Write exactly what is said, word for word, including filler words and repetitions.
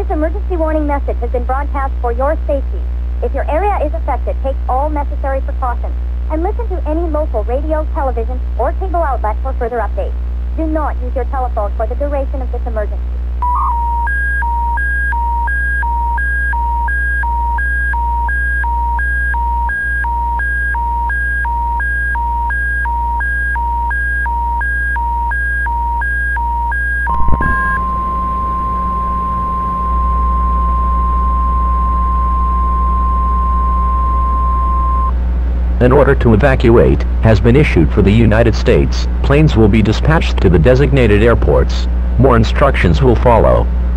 This emergency warning message has been broadcast for your safety. If your area is affected, take all necessary precautions and listen to any local radio, television, or cable outlet for further updates. Do not use your telephone for the duration of this emergency. An order to evacuate has been issued for the United States. Planes will be dispatched to the designated airports. More instructions will follow.